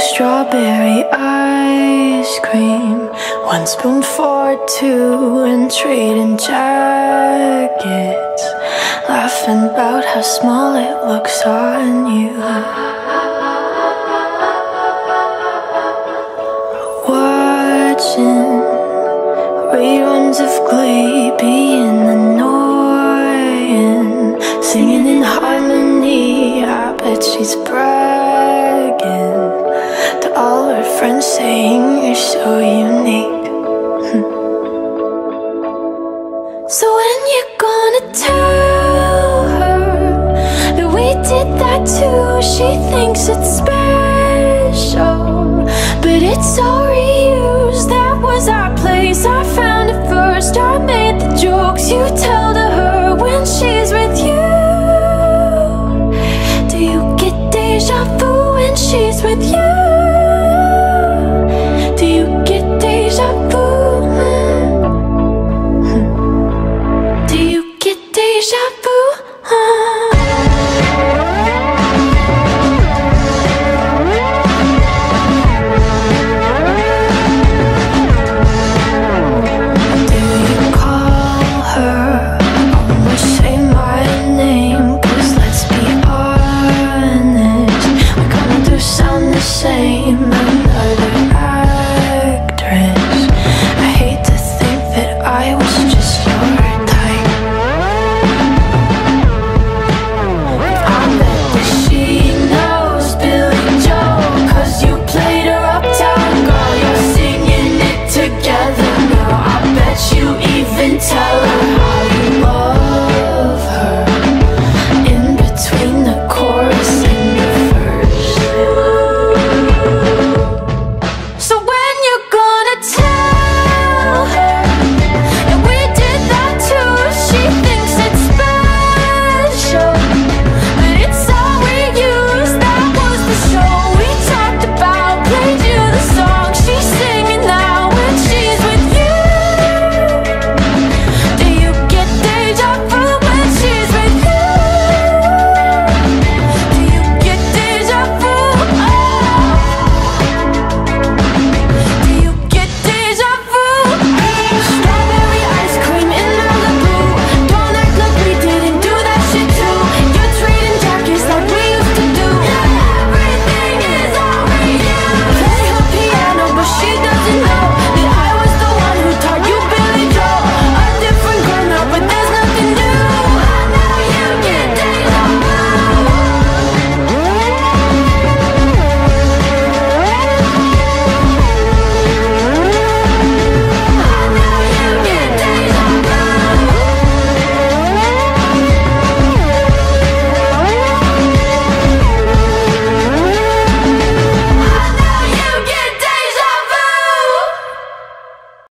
strawberry ice cream, one spoon for two, and trading jackets, laughing about how small it looks on you. Watching reruns of Glee, being annoying, singing in harmony. I bet she's bragging to all her friends, saying you're so unique. So when you're gonna tell her that we did that too? She thinks it's special, but it's all reused. That was our place, I found it first. I made the jokes you tell to her when she's with you. Do you get deja vu when she's with you? Do you get deja vu? Do you get deja vu? Same, another